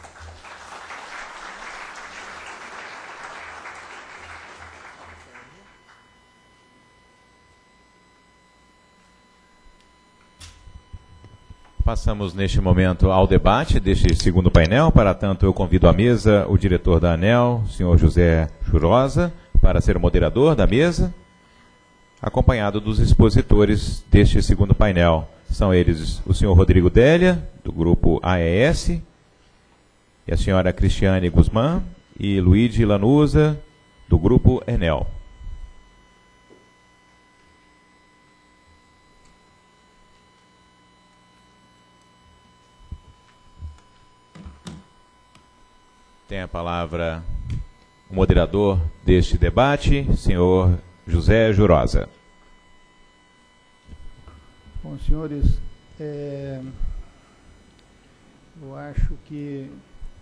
Passamos neste momento ao debate deste segundo painel. Para tanto, eu convido à mesa o diretor da ANEEL, o senhor José Jurosa, para ser o moderador da mesa, acompanhado dos expositores deste segundo painel. São eles o senhor Rodrigo Délia, do grupo A E S, e a senhora Cristiane Guzmán e Luigi Lanusa, do grupo Enel. Tem a palavra o moderador deste debate, senhor José Jurosa. Bom, senhores, é, eu acho que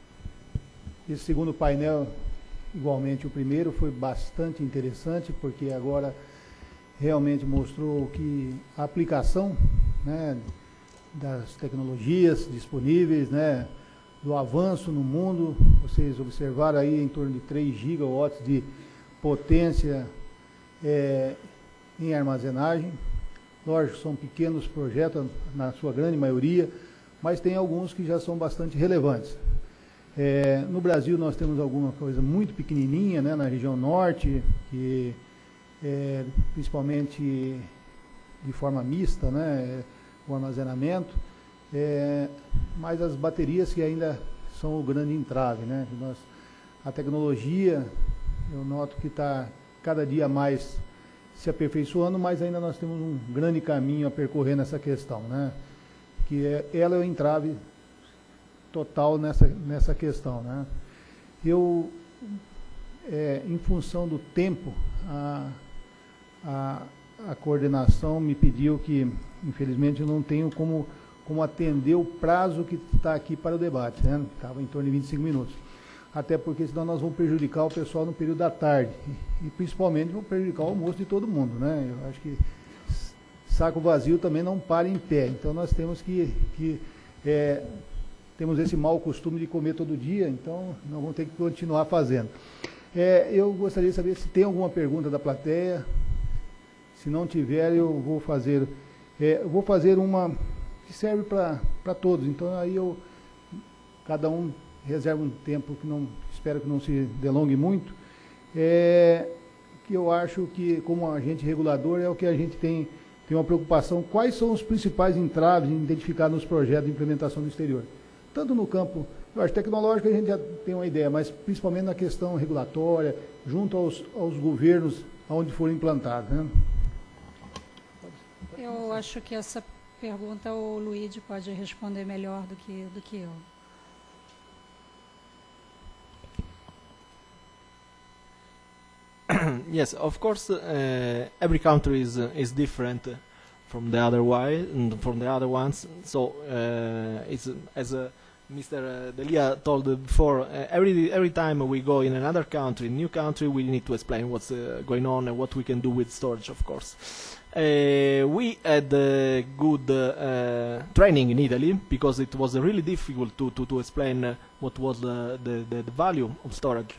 esse segundo painel, igualmente o primeiro, foi bastante interessante, porque agora realmente mostrou que a aplicação, né, das tecnologias disponíveis, né, do avanço no mundo. Vocês observaram aí em torno de três gigawatts de potência é, em armazenagem. Lógico, são pequenos projetos, na sua grande maioria, mas tem alguns que já são bastante relevantes. É, no Brasil, nós temos alguma coisa muito pequenininha, né, na região norte, que é, principalmente de forma mista, né, o armazenamento, é, mas as baterias que ainda são o grande entrave, né. Nós, a tecnologia, eu noto que está cada dia mais se aperfeiçoando, mas ainda nós temos um grande caminho a percorrer nessa questão, né? Que é, ela é o entrave total nessa, nessa questão, né? Eu, é, em função do tempo, a, a, a coordenação me pediu que, infelizmente, eu não tenho como, como atender o prazo que está aqui para o debate, né? Estava em torno de vinte e cinco minutos. Até porque senão nós vamos prejudicar o pessoal no período da tarde. E, e principalmente vamos prejudicar o almoço de todo mundo, né? Eu acho que saco vazio também não para em pé. Então nós temos que... que é, temos esse mau costume de comer todo dia, então nós vamos ter que continuar fazendo. É, eu gostaria de saber se tem alguma pergunta da plateia. Se não tiver, eu vou fazer... É, eu vou fazer uma que serve para todos. Então aí eu... Cada um... reserva um tempo que não, espero que não se delongue muito, é, que eu acho que, como agente regulador, é o que a gente tem, tem uma preocupação. Quais são os principais entraves identificados nos projetos de implementação do exterior? Tanto no campo, eu acho, tecnológico a gente já tem uma ideia, mas principalmente na questão regulatória, junto aos, aos governos onde foram implantados, né? Eu acho que essa pergunta o Luigi pode responder melhor do que, do que eu. Yes, of course, uh, every country is uh, is different from the other way and from the other ones. So uh, it's as uh, Mister Delia told before. Uh, every every time we go in another country, new country, we need to explain what's uh, going on and what we can do with storage. Of course, uh, we had uh, good uh, training in Italy because it was really difficult to to, to explain uh, what was the, the the the value of storage.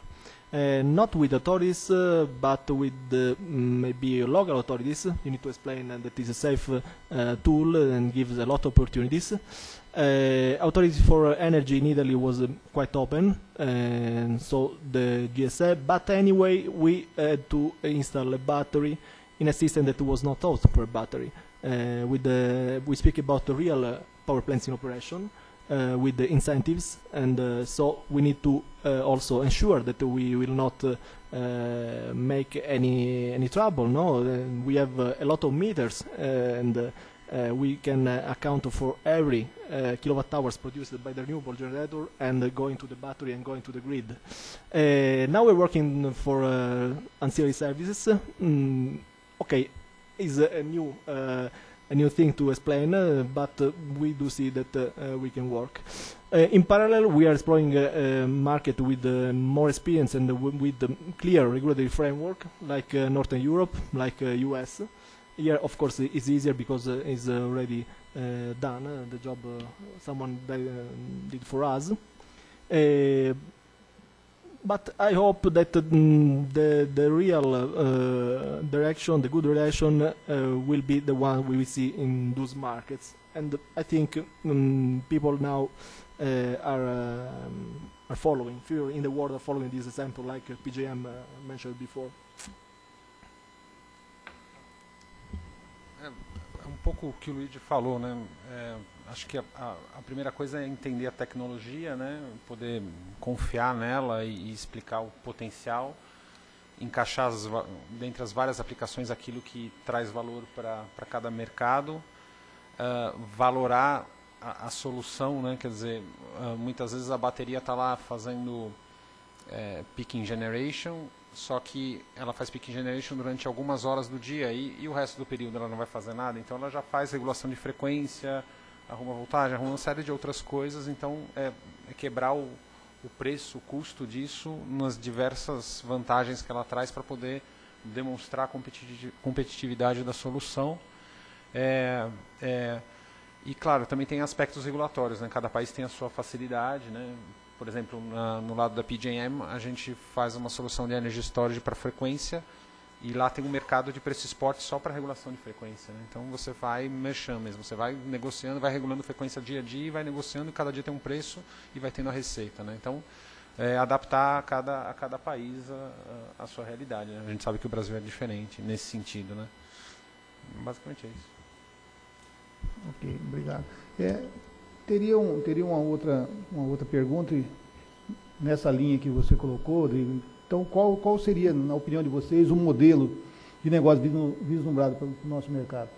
Uh, not with authorities, uh, but with uh, maybe local authorities. You need to explain uh, that it's a safe uh, tool and gives a lot of opportunities. Uh, authorities for energy in Italy was uh, quite open, and so the G S A. But anyway, we had to install a battery in a system that was not thought for a battery. Uh, with the, we speak about the real uh, power plants in operation. Uh, with the incentives, and uh, so we need to uh, also ensure that we will not uh, uh, make any any trouble. No, uh, we have uh, a lot of meters, uh, and uh, uh, we can uh, account for every uh, kilowatt hours produced by the renewable generator and uh, going to the battery and going to the grid. Uh, now we're working for uh, ancillary services. Mm, okay, is a, a new. Uh, a new thing to explain, uh, but uh, we do see that uh, uh, we can work. Uh, in parallel, we are exploring a, a market with uh, more experience and uh, with the clear regulatory framework, like uh, Northern Europe, like uh, U S. Here, of course, it's easier because uh, it's already uh, done, uh, the job uh, someone uh, did for us. Uh, But I hope that uh, the the real uh, direction, the good direction, uh, will be the one we will see in those markets. And I think um, people now uh, are um, are following, few in the world are following this example, like uh, P J M uh, mentioned before. É, um pouco o que o Luigi falou, né? É, acho que a, a, a primeira coisa é entender a tecnologia, né? Poder confiar nela e, e explicar o potencial, encaixar as, dentre as várias aplicações aquilo que traz valor para cada mercado, uh, valorar a, a solução, né? Quer dizer, uh, muitas vezes a bateria está lá fazendo é, peaking generation, só que ela faz peaking generation durante algumas horas do dia e, e o resto do período ela não vai fazer nada, então ela já faz regulação de frequência, arruma voltagem, arruma uma série de outras coisas, então é, é quebrar o, o preço, o custo disso nas diversas vantagens que ela traz para poder demonstrar a competitividade da solução. É, é, e claro, também tem aspectos regulatórios, né? Cada país tem a sua facilidade, né? Por exemplo, na, no lado da P J M, a gente faz uma solução de energy storage para frequência e lá tem um mercado de preço spot só para regulação de frequência, né? Então você vai mexendo mesmo, você vai negociando, vai regulando frequência dia a dia e vai negociando e cada dia tem um preço e vai tendo a receita, né? Então, é, adaptar a cada, a cada país a, a sua realidade, né? A gente sabe que o Brasil é diferente nesse sentido, né? Basicamente é isso. Ok, obrigado. É, teria um, teria uma outra, uma outra pergunta nessa linha que você colocou, Rodrigo. Então, qual, qual seria, na opinião de vocês, um modelo de negócio vislumbrado para o nosso mercado?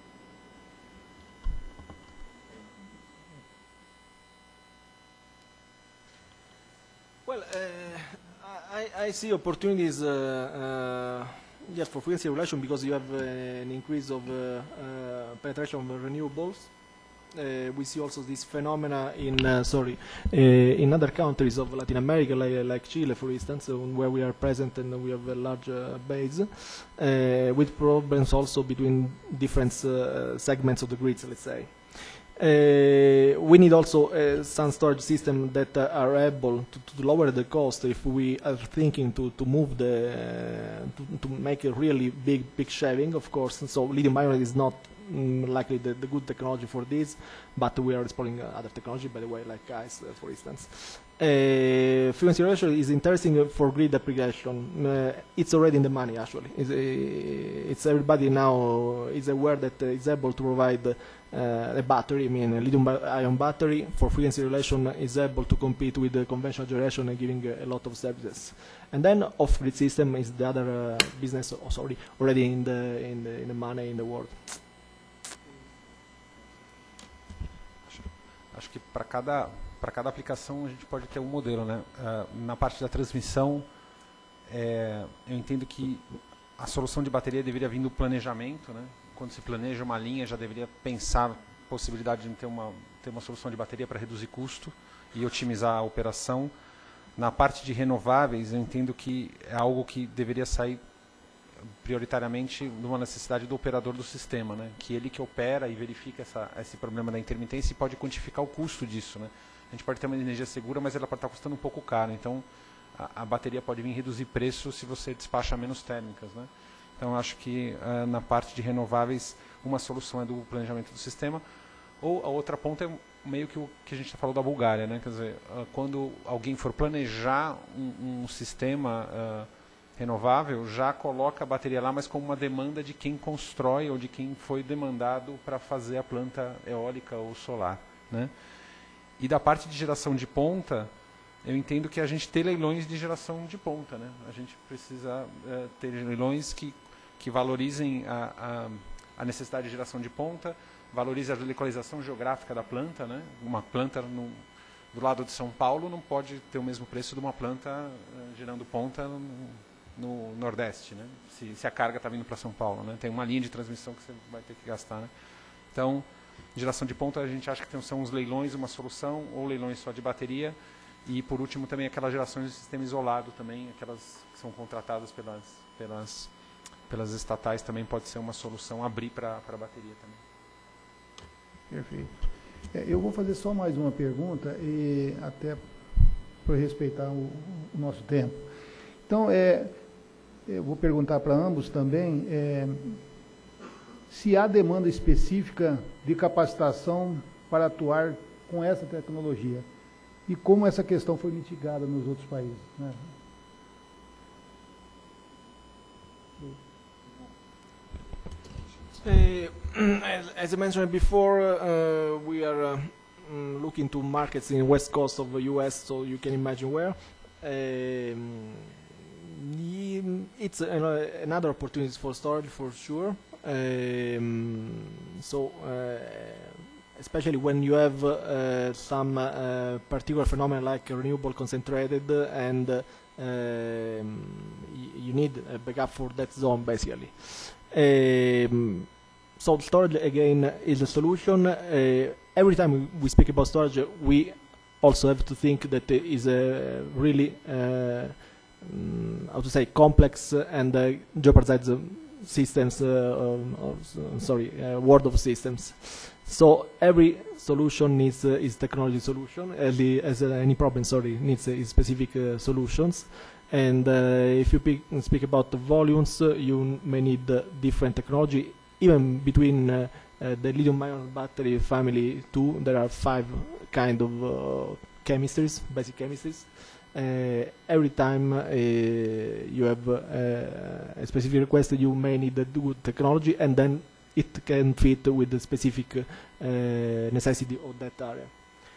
Well, uh, I, I see opportunities uh, uh, yes, for frequency regulation because you have uh, an increase of uh, uh, penetration of renewables. Uh, we see also this phenomena in uh, sorry uh, in other countries of Latin America, like, like Chile, for instance, uh, where we are present and we have a large uh, base, uh, with problems also between different uh, segments of the grids, let's say. Uh, we need also uh, some storage systems that uh, are able to, to lower the cost if we are thinking to, to move the uh, to, to make a really big big shaving, of course. And so lithium ion is not mm, likely the, the good technology for this, but we are exploring uh, other technology, by the way, like GAIS, uh, for instance. Uh, frequency regulation is interesting for grid application. Uh, it's already in the money, actually. It's, uh, it's everybody now is aware that uh, it's able to provide uh, a battery, I mean a lithium-ion battery for frequency regulation is able to compete with the conventional generation and giving uh, a lot of services. And then off-grid system is the other uh, business, oh, sorry, already in the, in the in the money in the world. Acho que para cada para cada aplicação a gente pode ter um modelo, né? Uh, na parte da transmissão, é, eu entendo que a solução de bateria deveria vir do planejamento, né? Quando se planeja uma linha, já deveria pensar a possibilidade de ter uma, ter uma solução de bateria para reduzir custo e otimizar a operação. Na parte de renováveis, eu entendo que é algo que deveria sair prioritariamente de uma necessidade do operador do sistema, né? Que ele que opera e verifica essa, esse problema da intermitência e pode quantificar o custo disso, né? A gente pode ter uma energia segura, mas ela pode estar custando um pouco caro. Então, a, a bateria pode vir reduzir preço se você despacha menos térmicas, né? Então, acho que uh, na parte de renováveis, uma solução é do planejamento do sistema, ou a outra ponta é meio que o que a gente falou da Bulgária, né? Quer dizer, uh, quando alguém for planejar um, um sistema uh, renovável, já coloca a bateria lá, mas como uma demanda de quem constrói ou de quem foi demandado para fazer a planta eólica ou solar, né? E da parte de geração de ponta, eu entendo que a gente tem leilões de geração de ponta, né? A gente precisa uh, ter leilões que que valorizem a, a, a necessidade de geração de ponta, valorize a localização geográfica da planta, né? Uma planta no, do lado de São Paulo não pode ter o mesmo preço de uma planta uh, gerando ponta no, no Nordeste, né? Se, se a carga está vindo para São Paulo, né? Tem uma linha de transmissão que você vai ter que gastar, né? Então, geração de ponta a gente acha que tem, são os leilões uma solução, ou leilões só de bateria, e por último também aquelas gerações de sistema isolado também, aquelas que são contratadas pelas, pelas pelas estatais também pode ser uma solução, abrir para a bateria também. Perfeito. É, eu vou fazer só mais uma pergunta, e até por respeitar o, o nosso tempo. Então, é, eu vou perguntar para ambos também, é, se há demanda específica de capacitação para atuar com essa tecnologia, e como essa questão foi mitigada nos outros países, né? Uh, as, as I mentioned before, uh, we are uh, mm, looking to markets in the west coast of the U S, so you can imagine where. Um, it's uh, another opportunity for storage for sure. Um, so, uh, especially when you have uh, some uh, particular phenomenon like renewable concentrated, and uh, um, you need a backup for that zone, basically. Um, so storage again is a solution. Uh, every time we, we speak about storage, we also have to think that it is a really, uh, um, how to say, complex and uh, jeopardizes systems. Uh, of, sorry, uh, world of systems. So every solution needs uh, is technology solution. As, the, as uh, any problem, sorry, needs uh, specific uh, solutions. And uh, if you pick, speak about the volumes, uh, you may need uh, different technology. Even between uh, uh, the lithium-ion battery family too, there are five kind of uh, chemistries, basic chemistries. Uh, every time uh, you have uh, a specific request, you may need a good technology, and then it can fit with the specific uh, necessity of that area.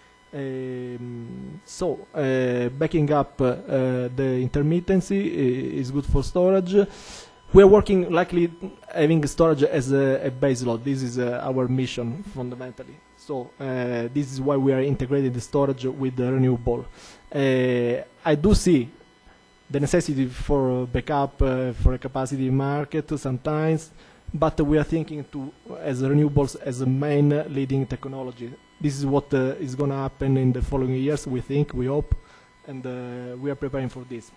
Um, so, uh, backing up uh, the intermittency is good for storage. We are working likely having storage as a, a base load. This is uh, our mission fundamentally. So uh, this is why we are integrating the storage with the renewable. Uh, I do see the necessity for backup uh, for a capacity market sometimes, but we are thinking to as renewables as a main leading technology. This is what uh, is going to happen in the following years, we think, we hope, and uh, we are preparing for this.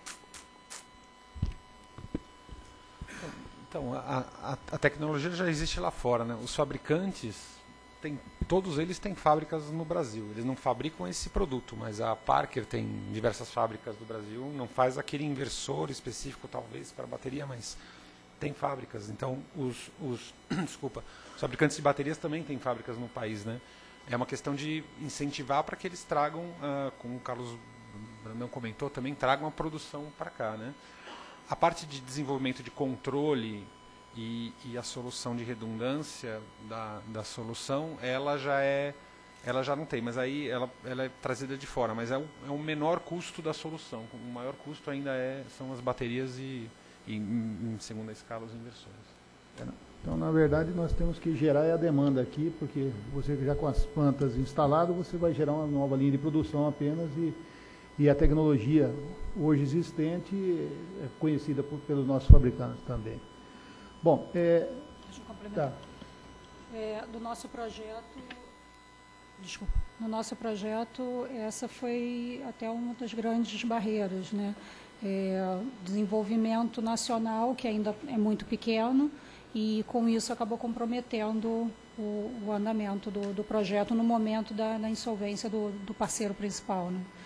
Então, a, a, a tecnologia já existe lá fora, né? Os fabricantes, tem, todos eles têm fábricas no Brasil. Eles não fabricam esse produto, mas a Parker tem diversas fábricas do Brasil, não faz aquele inversor específico, talvez, para bateria, mas tem fábricas. Então, os, os, desculpa, os fabricantes de baterias também têm fábricas no país, né? É uma questão de incentivar para que eles tragam, uh, como o Carlos Brandão comentou, também tragam a produção para cá, né? A parte de desenvolvimento de controle e, e a solução de redundância da, da solução, ela já é, ela já não tem, mas aí ela, ela é trazida de fora, mas é o, é o menor custo da solução. O maior custo ainda é, são as baterias e, e em, em segunda escala, os inversores. Então, na verdade, nós temos que gerar a demanda aqui, porque você já com as plantas instaladas, você vai gerar uma nova linha de produção apenas, e, e a tecnologia hoje existente é conhecida por, pelos nossos fabricantes também. Bom, é... Deixa eu complementar. Tá. É, do nosso projeto, desculpa, no nosso projeto, essa foi até uma das grandes barreiras, né? É, desenvolvimento nacional, que ainda é muito pequeno, e com isso acabou comprometendo o, o andamento do, do projeto no momento da, da insolvência do, do parceiro principal, né?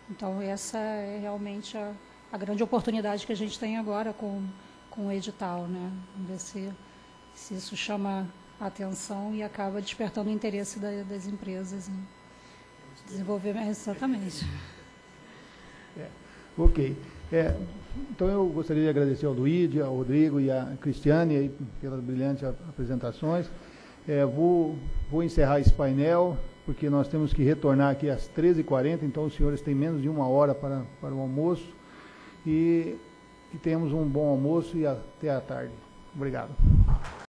Então, essa é realmente a, a grande oportunidade que a gente tem agora com, com o edital, né? Ver se, se isso chama a atenção e acaba despertando o interesse da, das empresas em desenvolver. Exatamente. É, ok. É, então, eu gostaria de agradecer ao Luigi, ao Rodrigo e à Cristiane aí, pelas brilhantes apresentações. É, vou, vou encerrar esse painel, porque nós temos que retornar aqui às treze e quarenta, então os senhores têm menos de uma hora para, para o almoço. E, e temos um bom almoço e até à tarde. Obrigado.